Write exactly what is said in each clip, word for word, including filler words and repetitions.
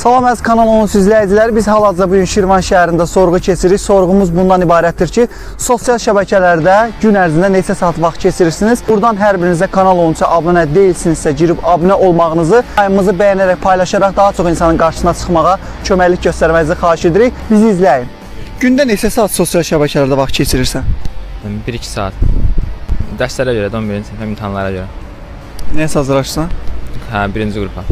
Salam əziz kanal on izləyiciləri, biz hal-hazırda bugün Şirvan şəhərində sorğu keçiririk. Sorğumuz bundan ibarətdir ki, sosial şəbəkələrdə gün ərzində neçə saat vaxt keçirirsiniz? Buradan hər birinizə kanal on-a abunə deyilsinizsə, girib abunə olmağınızı, yayımımızı bəyənərək, paylaşaraq daha çox insanın qarşısına çıxmağa köməklik göstərmənizi xahiş edirik. Bizi izləyin. Gündə neçə saat sosial şəbəkələrdə vaxt keçirirsən? bir iki saat. Dərslərə görə, on birinci sinif imtahanlara görə. Nəyə hazırlaşırsan? Hə, birinci qrupa.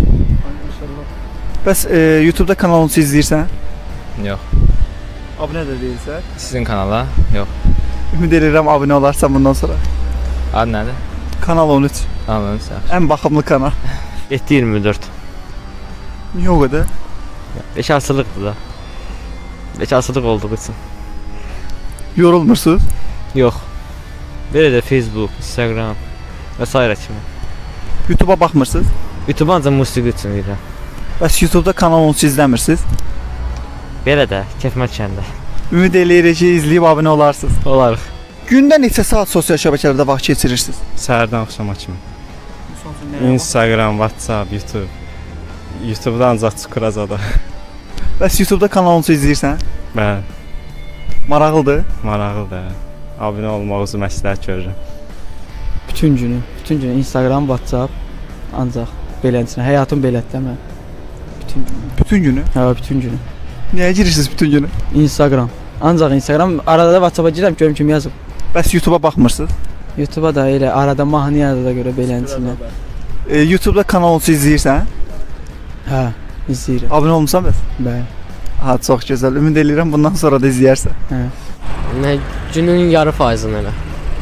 Bəs e, YouTube'da kanal on izləyirsən? Yox. Abunə də deyilsən? Sizin kanala? Yox. Ümid edirəm abunə olarsan bundan sonra. Adı nədir? Kanal on üç. Kanal on üç. Ən baxımlı kanal. yeddi iyirmi dörd. Niyə o qədər? Bekarçılıqdır da. Bekarçılıq olduğu üçün. Yorulmursunuz? Yox. Belə də Facebook, Instagram və s. kimi. YouTube'a baxmırsınız? YouTube ancaq musiqi üçün verirəm. Bəs YouTube'da kanal on izləmirsiniz? Belə də, keyfimə düşəndə. Ümid eləyirik ki, izləyib abunə olarsınız. Olarıq. Gündə neçə saat sosial şəbəkələrdə vaxt keçirirsiniz? Səhərdən axşama kimi. Instagram, WhatsApp, YouTube. YouTube'da ancaq Çukurazada. Bəs YouTube'da kanal on izləyirsən? Bəli. Maraqlıdır? Maraqlıdır. Abunə olmağınızı məsləhət görürəm. Bütün günü, bütün günü Instagram, WhatsApp ancaq beləncə. Həyatım belədir mən. Bütün günü. Bütün günü? Hə, bütün günü. Niyə girirsiniz bütün günü? Instagram. Ancaq Instagram, arada da WhatsApp'a girirəm, görüm kim yazıb. Bəs YouTube'a baxmırsınız? YouTube'a da elə arada mahnıya da görə beləncə. E, YouTube'da kanal on izləyirsən? Hə, izləyirəm. Abunə olmusan bəs? Bəli. Ha, çox gözəl. Ümid edirəm bundan sonra da izləyərsən. Hə. Nə, günün yarı faizini elə.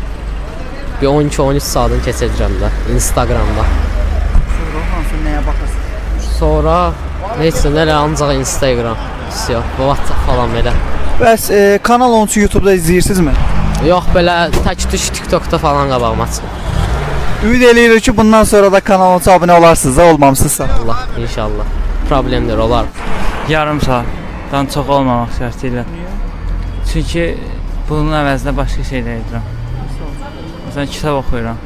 Bir on iki on üç saatını keçirəcəm də Instagramda. Sonra hansı nəyə baxırsınız? Sonra heç nə elə ancaq Instagram, WhatsApp falan belə. Bəs e, kanal on YouTube'da izləyirsinizmi? Yox, belə tək düş TikTokda falan qabağıma çıxır. Ümid eləyirik ki, bundan sonra da kanal on abunə olarsınız, olmamısınızsa. Allah, inşallah. Problemdir, olar. Yarım saatdan çox olmamaq şərti ilə. Çünki bunun əvəzində başqa şeylər edirəm. Məsələn, kitab oxuyuram.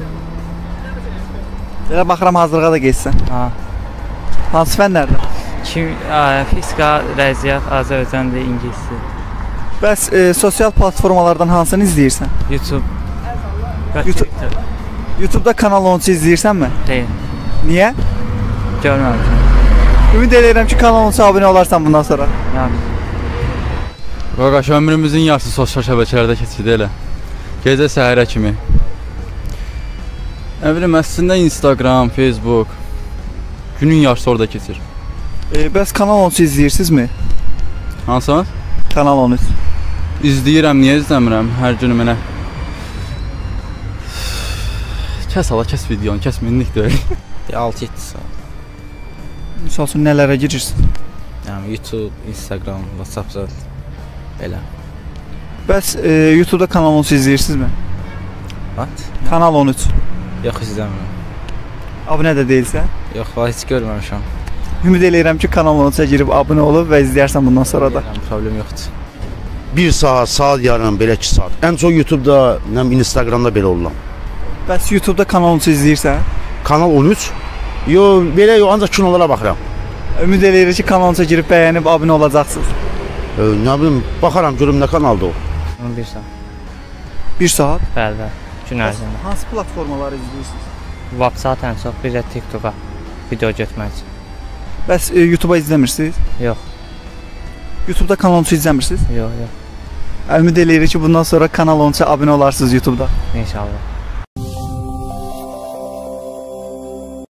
Elə baxıram hazırlığa da geçsən. Ha. Hansı fənlərdə? Kim, fizika, rəziyyat, Azərbaycan dili, ingiliscə. Bəs e, sosial platformalardan hansını izləyirsən? YouTube. YouTube. YouTube'da kanal on izləyirsənmi? Deyil. Niyə? Görməmişəm. Ümid edirəm ki, kanal on abunə olarsan bundan sonra. Yəni. Qaqaş, ömrümüzün yarısı sosial şəbəkələrdə keçirdi elə. Gecə səhərə kimi. Nə bilim, əslində Instagram, Facebook, günün yarısı orada keçir. E, bəs kanal on izləyirsinizmi? Hansı? Kanal on. İzləyirəm, niyə izləmirəm? Hər günü mənə. Kəs hala, kəs videonu, kəs minlik deyil. altı yeddi saat. Misal üçün nələrə girirsin? Yəni YouTube, Instagram, WhatsApp belə. Bəs e, YouTube'da kanal on izləyirsinizmi? What? Kanal on üç. Yox, izləmirəm. Abunə də deyilsən? Yox, valla heç görməmişəm. Ümid eləyirəm ki, kanal on üçə girib abunə olub və izləyərsən bundan sonra da. Yəni, problem yoxdur. Bir saat, saat yarım, belə iki saat. Ən çox YouTube'da, nəm Instagramda belə oluram. Bəs YouTube'da kanal on izləyirsən? Kanal on üç? Yox, belə yox, ancaq kinolara baxıram. Ümid eləyirik ki, kanal on girib bəyənib abunə olacaqsınız. E, nə bilim, baxaram, görüm nə kanalda o. bir saat. Bir saat? Bəli, bəli. Gün ərzində. Hansı platformaları izləyirsiniz? WhatsApp ən çox, bir də TikTok'a video getmək üçün. Bəs e, YouTube'a izləmirsiniz? Yox. YouTube'da kanal on izləmirsiniz? Yox, yox. Ümid eləyirik ki, bundan sonra kanal on abunə olarsınız YouTube'da. İnşallah.